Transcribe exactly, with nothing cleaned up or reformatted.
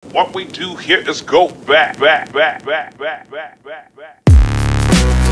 What we do here is go back, back, back, back, back, back, back, back.